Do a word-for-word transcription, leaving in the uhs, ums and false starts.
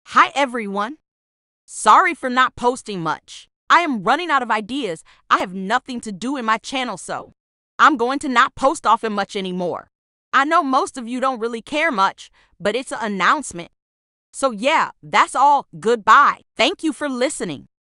Hi everyone. Sorry for not posting much. I am running out of ideas. I have nothing to do in my channel, so I'm going to not post often much anymore. I know most of you don't really care much, but it's an announcement. So yeah, that's all. Goodbye. Thank you for listening.